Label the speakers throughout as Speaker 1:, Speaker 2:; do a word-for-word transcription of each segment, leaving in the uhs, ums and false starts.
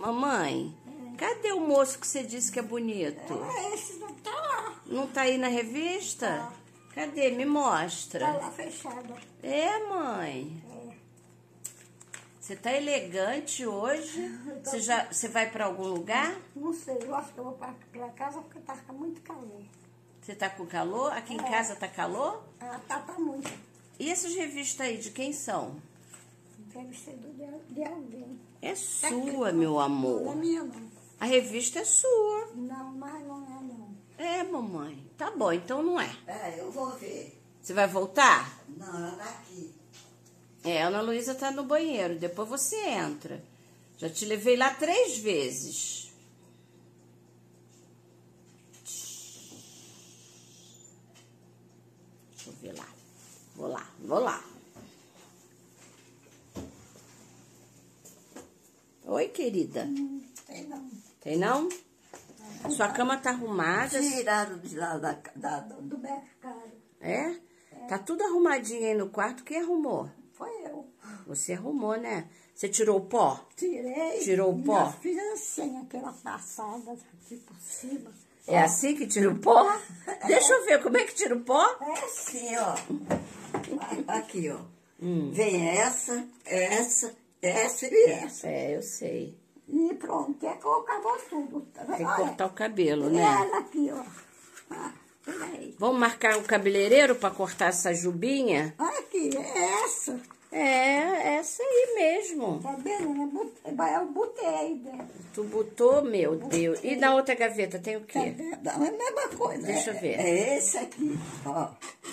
Speaker 1: Mamãe, cadê o moço que você disse que é bonito?
Speaker 2: É, esse não tá lá.
Speaker 1: Não tá aí na revista?
Speaker 2: Tá.
Speaker 1: Cadê? Me mostra.
Speaker 2: Tá lá fechado.
Speaker 1: É, mãe.
Speaker 2: É.
Speaker 1: Você tá elegante hoje? Você já, você vai pra algum lugar?
Speaker 2: Não sei, eu acho que eu vou pra, pra casa porque tá com muito calor.
Speaker 1: Você tá com calor? Aqui em
Speaker 2: É.
Speaker 1: casa tá calor?
Speaker 2: Ah, tá, tá muito.
Speaker 1: E essas revistas aí, de quem são?
Speaker 2: Deve ser do, de, de alguém.
Speaker 1: É sua, meu
Speaker 2: Não é
Speaker 1: amor.
Speaker 2: minha, não.
Speaker 1: A revista é sua.
Speaker 2: Não, mas não é, não.
Speaker 1: É, mamãe. Tá bom, então não é.
Speaker 3: É, eu vou ver.
Speaker 1: Você vai voltar?
Speaker 3: Não, ela tá aqui.
Speaker 1: É, a Ana Luísa tá no banheiro. Depois você entra. Já te levei lá três vezes. Deixa eu ver lá. Vou lá, vou lá. Oi, querida.
Speaker 2: Não tem, não.
Speaker 1: Tem não? Sua cama tá arrumada?
Speaker 3: Tiraram de lá da, da,
Speaker 2: Do, do mercado.
Speaker 1: É? Tá tudo arrumadinho aí no quarto. Quem arrumou?
Speaker 2: Foi eu.
Speaker 1: Você arrumou, né? Você tirou o pó?
Speaker 2: Tirei.
Speaker 1: Tirou o
Speaker 2: e
Speaker 1: pó?
Speaker 2: eu Fiz assim, aquela passada aqui por cima.
Speaker 1: É assim que tira o pó? Deixa eu ver como é que tira o pó.
Speaker 3: É assim, ó. Aqui, ó. Vem essa, essa, essa e essa.
Speaker 1: É, eu sei.
Speaker 2: E pronto, é que eu acabou tudo. Tá vendo?
Speaker 1: Tem que
Speaker 2: Olha,
Speaker 1: cortar o cabelo, né?
Speaker 2: ela aqui, ó. Ah, peraí.
Speaker 1: Vamos marcar o cabeleireiro pra cortar essa jubinha?
Speaker 2: Olha aqui, é essa.
Speaker 1: É, essa aí mesmo.
Speaker 2: Tá vendo? Eu botei- Eu botei aí dentro.
Speaker 1: Tu botou, meu Deus. E na outra gaveta tem o
Speaker 2: Tá
Speaker 1: quê?
Speaker 2: vendo? Não, é a mesma coisa.
Speaker 1: Deixa eu
Speaker 2: é-
Speaker 1: ver.
Speaker 3: É esse aqui, ó.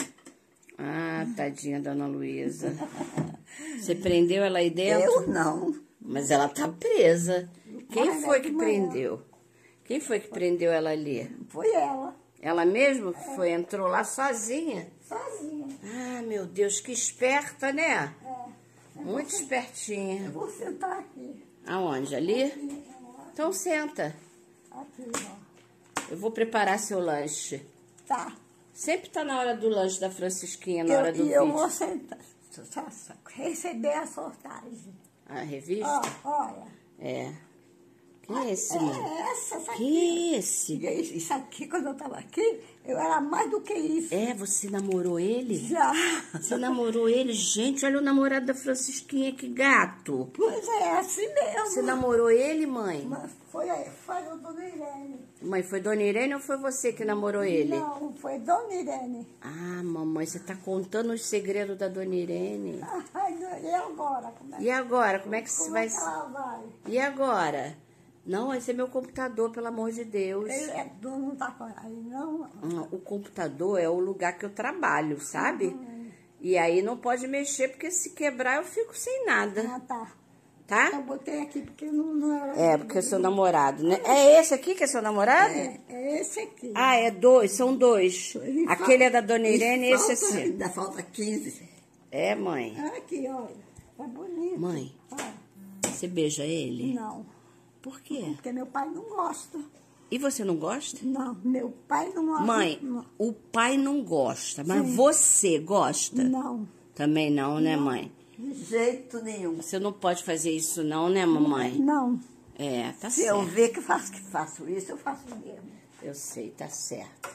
Speaker 1: Ah, tadinha da Ana Luísa. Você prendeu ela aí dentro?
Speaker 3: Eu não.
Speaker 1: Mas ela tá presa. Quem
Speaker 2: Olha,
Speaker 1: foi
Speaker 2: de
Speaker 1: que
Speaker 2: manhã.
Speaker 1: prendeu? Quem foi que prendeu ela ali?
Speaker 2: Foi ela,
Speaker 1: Ela mesma que foi, entrou lá sozinha?
Speaker 2: sozinha.
Speaker 1: Ah, meu Deus, que esperta, né?
Speaker 2: É.
Speaker 1: Muito espertinha.
Speaker 2: Eu vou sentar aqui.
Speaker 1: Aonde? Ali?
Speaker 2: Aqui,
Speaker 1: Então senta.
Speaker 2: ó. Aqui, ó.
Speaker 1: Eu vou preparar seu lanche.
Speaker 2: Tá.
Speaker 1: Sempre tá na hora do lanche da Francisquinha, na
Speaker 2: Eu-
Speaker 1: hora do
Speaker 2: e eu
Speaker 1: vídeo.
Speaker 2: vou sentar. Só- só Receber a sortagem.
Speaker 1: A revista?
Speaker 2: Ó, olha.
Speaker 1: É. Quem é esse, mano?
Speaker 2: É essa, essa aqui.
Speaker 1: Quem é esse?
Speaker 2: E Isso aqui, quando eu tava aqui, eu era mais do que isso.
Speaker 1: É, você namorou ele?
Speaker 2: Já.
Speaker 1: Você namorou ele? Gente, olha o namorado da Francisquinha, que gato.
Speaker 2: Pois é, assim mesmo.
Speaker 1: Você namorou ele, mãe?
Speaker 2: Mas foi, foi o Dona Irene.
Speaker 1: Mãe, foi Dona Irene ou foi você que namorou ele?
Speaker 2: Não, foi Dona Irene.
Speaker 1: Ah, mamãe, você tá contando os segredos da Dona Irene.
Speaker 2: Ai, e agora? Como é,
Speaker 1: E agora, como é que você
Speaker 2: como
Speaker 1: vai...
Speaker 2: é que ela vai?
Speaker 1: E agora? Não, esse é meu computador, pelo amor de Deus.
Speaker 2: Ele é, não tá com aí, não.
Speaker 1: Ah, o computador é o lugar que eu trabalho, sabe? E aí não pode mexer, porque se quebrar eu fico sem nada,
Speaker 2: Ah, tá.
Speaker 1: tá?
Speaker 2: Eu botei aqui porque não, não era...
Speaker 1: É, porque é seu namorado, né? É esse aqui que é seu namorado?
Speaker 2: É, é esse aqui.
Speaker 1: Ah, é dois, são dois.
Speaker 2: Ele
Speaker 1: Aquele
Speaker 2: fala-
Speaker 1: é da Dona Irene e esse
Speaker 3: falta,
Speaker 1: assim.
Speaker 3: Ainda falta quinze.
Speaker 1: É, mãe.
Speaker 2: Aqui, olha. É bonito.
Speaker 1: Mãe,
Speaker 2: Ah,
Speaker 1: você beija ele?
Speaker 2: não,
Speaker 1: Por quê?
Speaker 2: porque meu pai não gosta.
Speaker 1: E você não gosta?
Speaker 2: Não, meu pai não gosta.
Speaker 1: Mãe,
Speaker 2: Não.
Speaker 1: o pai não gosta, mas
Speaker 2: Sim.
Speaker 1: você gosta?
Speaker 2: Não.
Speaker 1: Também não, né, mãe?
Speaker 3: De jeito nenhum.
Speaker 1: Você não pode fazer isso não, né, mamãe?
Speaker 2: Não.
Speaker 1: É, tá
Speaker 3: Se
Speaker 1: certo.
Speaker 3: eu ver que faço, que faço isso, eu faço mesmo.
Speaker 1: Eu sei, tá certo.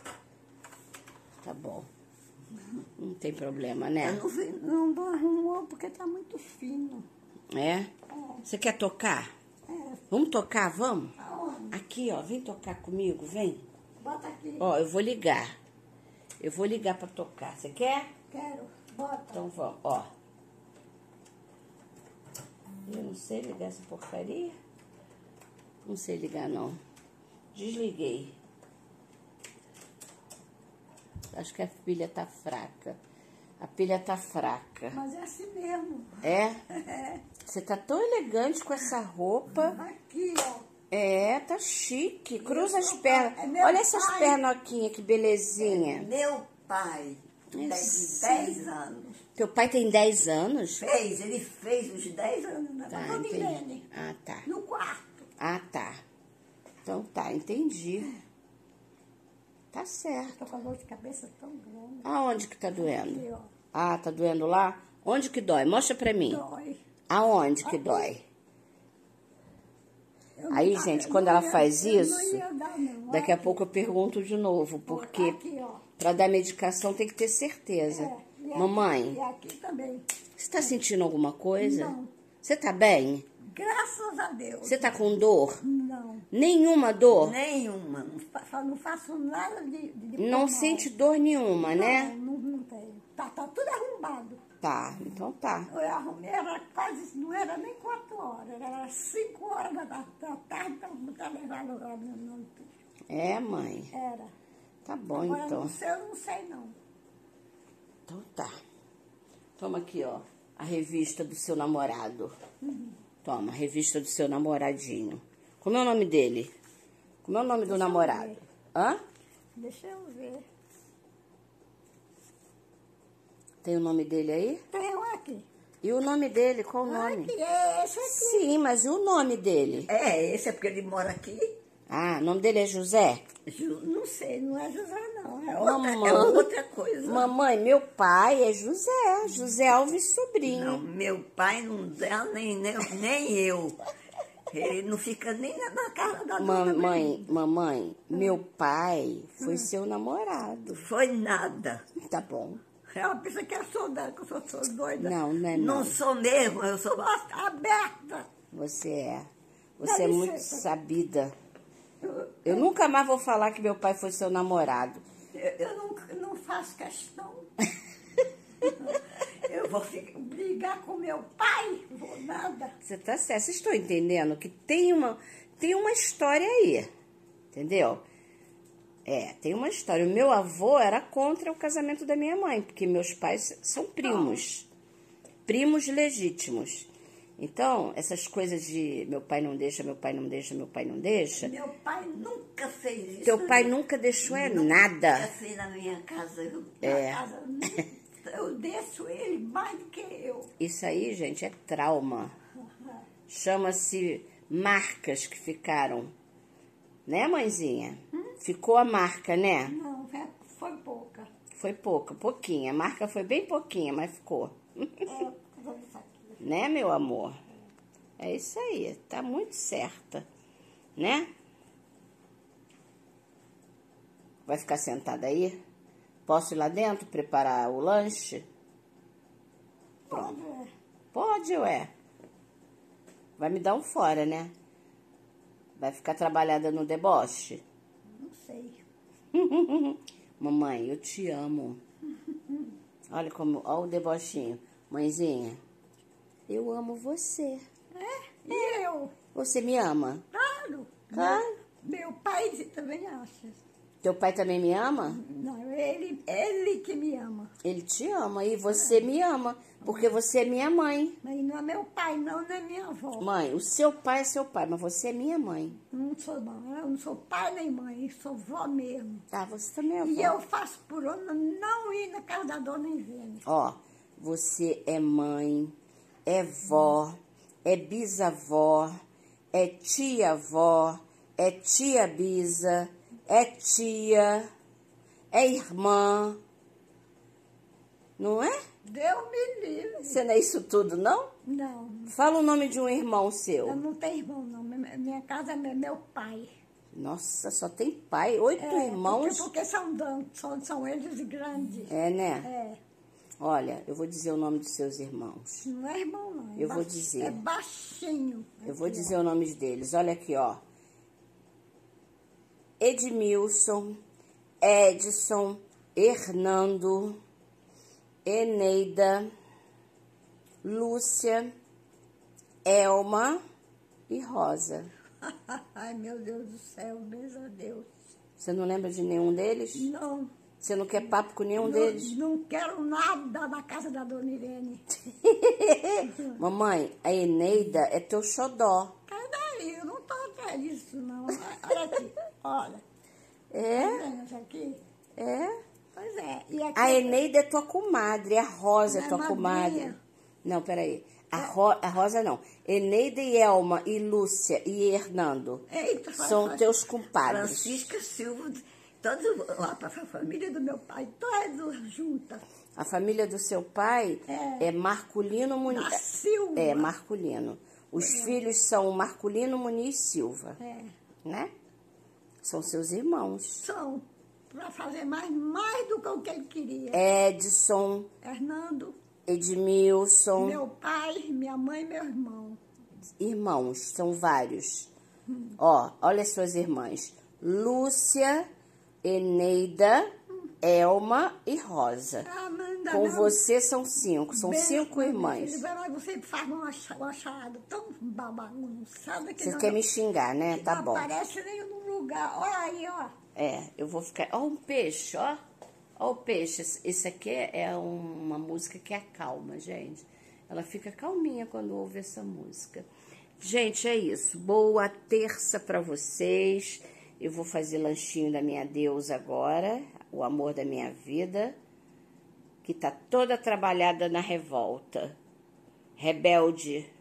Speaker 1: Tá bom. Não tem problema,
Speaker 3: Eu
Speaker 1: né?
Speaker 3: não vi,
Speaker 2: Não não arrumou porque tá muito fino.
Speaker 1: É? Você quer tocar?
Speaker 2: É,
Speaker 1: Vamos tocar, vamos?
Speaker 2: aonde?
Speaker 1: Aqui, ó, vem tocar comigo, vem.
Speaker 2: Bota aqui.
Speaker 1: Ó, eu vou ligar. Eu vou ligar pra tocar. Você quer?
Speaker 2: Quero. Bota.
Speaker 1: Então vamos, ó. Eu não sei ligar essa porcaria. Não sei ligar, não. Desliguei. Acho que a pilha tá fraca. A pilha tá fraca.
Speaker 2: Mas é assim mesmo.
Speaker 1: É?
Speaker 2: É.
Speaker 1: Você tá tão elegante com essa roupa.
Speaker 2: Aqui, ó.
Speaker 1: É, tá chique. Cruza as
Speaker 2: Isso,
Speaker 1: pernas.
Speaker 2: é meu
Speaker 1: Olha essas
Speaker 2: pai.
Speaker 1: pernoquinhas, que belezinha.
Speaker 3: Meu pai, tem
Speaker 1: Isso.
Speaker 3: dez anos.
Speaker 1: Teu pai tem dez anos?
Speaker 3: Fez, ele fez os dez anos na
Speaker 1: Tá,
Speaker 3: Dona
Speaker 1: entendi.
Speaker 3: Irene.
Speaker 1: Ah, tá.
Speaker 2: No quarto.
Speaker 1: Ah, tá. Então tá, entendi. Tá certo.
Speaker 2: Tô com a dor de cabeça tão grande.
Speaker 1: Aonde que tá doendo?
Speaker 2: Aqui, ó.
Speaker 1: Ah, tá doendo lá? Onde que dói? Mostra pra mim.
Speaker 2: Dói.
Speaker 1: Aonde que
Speaker 2: Aqui.
Speaker 1: dói?
Speaker 2: Eu não
Speaker 1: Aí,
Speaker 2: tava-
Speaker 1: gente,
Speaker 2: eu
Speaker 1: quando
Speaker 2: não
Speaker 1: ela
Speaker 2: ia-
Speaker 1: faz
Speaker 2: eu
Speaker 1: isso,
Speaker 2: não ia dar, não.
Speaker 1: daqui a
Speaker 2: Aqui.
Speaker 1: pouco eu pergunto de novo, porque
Speaker 2: Aqui, ó.
Speaker 1: para dar medicação tem que ter certeza.
Speaker 2: É, e aqui-
Speaker 1: Mamãe,
Speaker 2: E aqui também.
Speaker 1: você tá sentindo alguma coisa?
Speaker 2: Não.
Speaker 1: Você tá bem?
Speaker 2: Graças a Deus.
Speaker 1: Você tá com dor?
Speaker 2: Não.
Speaker 1: Nenhuma dor?
Speaker 3: Nenhuma.
Speaker 2: Não, fa- não faço nada de, de, de
Speaker 1: Não
Speaker 2: mal.
Speaker 1: sente dor nenhuma, né?
Speaker 2: Não, não, não tenho. Tá, tá tudo arrombado.
Speaker 1: Tá, então tá.
Speaker 2: Eu arrumei, era quase, não era nem quatro horas, era cinco horas da, da tarde para levar lá no, no,
Speaker 1: É, mãe.
Speaker 2: Era.
Speaker 1: Tá bom,
Speaker 2: Agora,
Speaker 1: então.
Speaker 2: não sei, eu não sei, não.
Speaker 1: Então tá. Toma aqui, ó, a revista do seu namorado. Toma, a revista do seu namoradinho. Como é o nome dele? Como é o nome do
Speaker 2: Deixa eu
Speaker 1: namorado?
Speaker 2: ver.
Speaker 1: Hã?
Speaker 2: Deixa eu ver.
Speaker 1: Tem o nome dele aí?
Speaker 2: Tem um aqui.
Speaker 1: E o nome dele? Qual o nome?
Speaker 2: Aqui, é esse aqui.
Speaker 1: Sim, mas e o nome dele?
Speaker 3: É, esse é porque ele mora aqui.
Speaker 1: Ah, o nome dele é José?
Speaker 2: Ju- Não sei, não é José, não. É outra.
Speaker 1: Mamãe.
Speaker 3: É outra coisa.
Speaker 1: Mamãe, meu pai é José. José Alves Sobrinho.
Speaker 3: Não, meu pai não dá nem, nem, nem eu. Ele não fica nem na, na casa da dona
Speaker 1: Mamãe, mamãe, meu pai foi seu namorado.
Speaker 3: Não foi nada.
Speaker 1: Tá bom.
Speaker 2: Ela pensa que eu sou, da, que eu sou, sou doida.
Speaker 1: Não, não é
Speaker 3: Não
Speaker 1: não.
Speaker 3: sou mesmo, eu sou...
Speaker 2: Nossa, aberta.
Speaker 1: Você é. Você
Speaker 2: Dá
Speaker 1: é muito
Speaker 2: licença.
Speaker 1: sabida. Eu nunca mais vou falar que meu pai foi seu namorado.
Speaker 2: Eu, eu não, não faço questão. Eu vou ficar, brigar com meu pai, vou nada.
Speaker 1: Você tá certo. Vocês estão entendendo que tem uma, tem uma história aí. Entendeu? É, tem uma história. O meu avô era contra o casamento da minha mãe, porque meus pais são primos. Primos legítimos. Então, essas coisas de meu pai não deixa, meu pai não deixa, meu pai não deixa.
Speaker 2: Meu pai nunca fez isso.
Speaker 1: Teu pai nunca deixou é nada.
Speaker 3: É assim na minha casa. Eu,
Speaker 1: É.
Speaker 2: Na casa, eu desço ele mais do que eu.
Speaker 1: Isso aí, gente, é trauma. Chama-se marcas que ficaram. Né, mãezinha? Ficou a marca, né?
Speaker 2: Não, é- foi pouca.
Speaker 1: Foi pouca, pouquinha. A marca foi bem pouquinha, mas ficou.
Speaker 2: É, por causa disso aqui.
Speaker 1: Né, meu amor? É isso aí. Tá muito certa. Né? Vai ficar sentada aí? Posso ir lá dentro preparar o lanche? Pronto.
Speaker 2: É.
Speaker 1: Pode, ué. Vai me dar um fora, né? Vai ficar trabalhada no deboche?
Speaker 2: Não sei.
Speaker 1: Mamãe, eu te amo. Olha como, olha o debochinho. Mãezinha, eu amo você.
Speaker 2: É? E eu?
Speaker 1: Você me ama?
Speaker 2: Claro.
Speaker 1: Claro.
Speaker 2: Meu pai também acha.
Speaker 1: Teu pai também me ama?
Speaker 2: Não, ele, ele que me ama.
Speaker 1: Ele te ama e você me ama, porque você é minha mãe.
Speaker 2: Mas não é meu pai, não, não é minha avó.
Speaker 1: Mãe, o seu pai é seu pai, mas você é minha mãe.
Speaker 2: Não sou, não, eu não sou pai nem mãe, sou vó mesmo.
Speaker 1: Tá, você também é avó.
Speaker 2: E eu faço por onde não ir na casa da dona Ivene.
Speaker 1: Ó, você é mãe, é vó, é bisavó, é tia-avó, é tia-bisa, é tia, é irmã. Não é?
Speaker 2: Deus me livre.
Speaker 1: Você não é isso tudo, não?
Speaker 2: Não,
Speaker 1: Fala o nome de um irmão
Speaker 2: eu
Speaker 1: seu.
Speaker 2: não tenho irmão, não. Minha minha casa é meu meu pai.
Speaker 1: Nossa, só tem pai, oito
Speaker 2: É,
Speaker 1: irmãos.
Speaker 2: Porque, porque são, dan- são, são eles grandes.
Speaker 1: É, né?
Speaker 2: É,
Speaker 1: Olha, eu vou dizer o nome dos seus irmãos.
Speaker 2: não é irmão, não. É
Speaker 1: Eu vou
Speaker 2: ba-
Speaker 1: dizer.
Speaker 2: É baixinho.
Speaker 1: Eu vou
Speaker 2: Aqui,
Speaker 1: dizer o nome deles. Olha aqui, ó. Edmilson, Edson, Hernando, Eneida, Lúcia, Elma e Rosa.
Speaker 2: ó. Ai, meu Deus do céu, beijo a Deus.
Speaker 1: Você não lembra de nenhum deles?
Speaker 2: Não,
Speaker 1: Você não quer papo com nenhum
Speaker 2: não,
Speaker 1: deles?
Speaker 2: não quero nada na casa da dona Irene.
Speaker 1: Mamãe, a Eneida é teu xodó.
Speaker 2: Cai daí, eu não tô atrás disso, não. Olha aqui, olha.
Speaker 1: É?
Speaker 2: Tá vendo isso aqui?
Speaker 1: É?
Speaker 2: Pois é. E aqui,
Speaker 1: A Eneida é tua comadre, a Rosa é
Speaker 2: Não é
Speaker 1: tua
Speaker 2: madrinha.
Speaker 1: comadre. Não, peraí. A, Ro- a Rosa não. Eneida e Elma e Lúcia e Hernando
Speaker 2: Eita, faz-
Speaker 1: são
Speaker 2: faz-
Speaker 1: teus compadres.
Speaker 3: Francisca Silva, todo, ó,
Speaker 2: a família do meu pai, toda junta.
Speaker 1: A família do seu pai
Speaker 2: É.
Speaker 1: é Marculino
Speaker 2: Da
Speaker 1: Muniz.
Speaker 2: Silva.
Speaker 1: É, Marculino. Os filhos são Marculino Muniz Silva,
Speaker 2: É,
Speaker 1: né? São seus irmãos.
Speaker 2: são para fazer mais, mais do que o que ele queria.
Speaker 1: Edson,
Speaker 2: Hernando,
Speaker 1: Edmilson,
Speaker 2: meu pai, minha mãe e meu irmão.
Speaker 1: irmãos, são vários. Ó, olha as suas irmãs. Lúcia, Eneida, Elma e Rosa.
Speaker 2: Ah, manda
Speaker 1: Com
Speaker 2: não.
Speaker 1: você são cinco, são
Speaker 2: Bem,
Speaker 1: cinco
Speaker 2: meu
Speaker 1: irmãs.
Speaker 2: filho, mas você faz uma cha- uma charada tão bagunçada que
Speaker 1: Você
Speaker 2: não,
Speaker 1: quer me xingar, né? Tá
Speaker 2: não
Speaker 1: bom.
Speaker 2: aparece nem num lugar. Olha aí, ó.
Speaker 1: É, eu vou ficar... Ó um peixe, ó. Ó o peixe. Esse aqui é uma música que acalma, gente. Ela fica calminha quando ouve essa música. Gente, é isso. Boa terça pra vocês. Eu vou fazer lanchinho da minha deusa agora. O amor da minha vida. Que tá toda trabalhada na revolta. Rebelde.